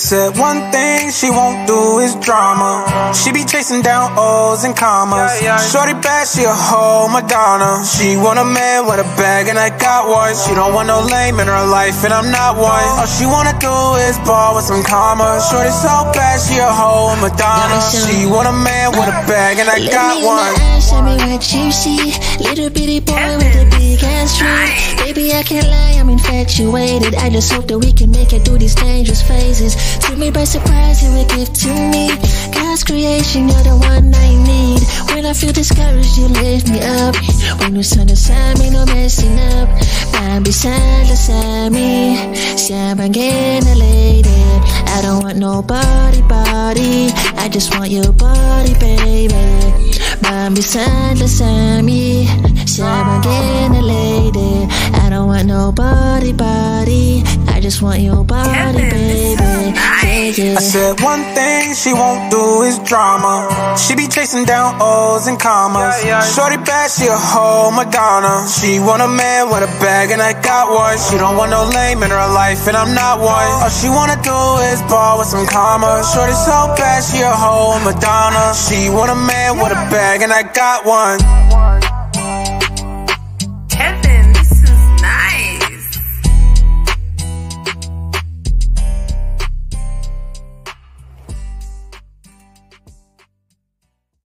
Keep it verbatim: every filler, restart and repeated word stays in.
said one thing she won't do is drama. She be chasing down O's and commas. Shorty bad, she a whole Madonna. She want a man with a bag and I got one. She don't want no lame in her life and I'm not one. All she wanna do is ball with some commas. Shorty so bad, she a whole Madonna. She want a man with a bag and I got one. Show me what you see. Little bitty boy with a big ass tree. Baby, I can't lie, I'm infatuated. I just hope that we can make it through these dangerous phases. Took me by surprise, you would give to me. God's creation, you're the one I need. When I feel discouraged, you lift me up. When the sun aside me, no messing up. I'm beside beside me. Siapa getting a lady. I don't want nobody, body. I just want your body, baby. I'm beside beside me. Siapa getting a lady. I don't want nobody, body. I just want your body, baby. Yeah, yeah. I said one thing she won't do is drama. She be chasing down O's and commas. Shorty bad, she a whole Madonna. She want a man with a bag and I got one. She don't want no lame in her life and I'm not one. All she wanna do is ball with some commas. Shorty so bad, she a whole Madonna. She want a man with a bag and I got one.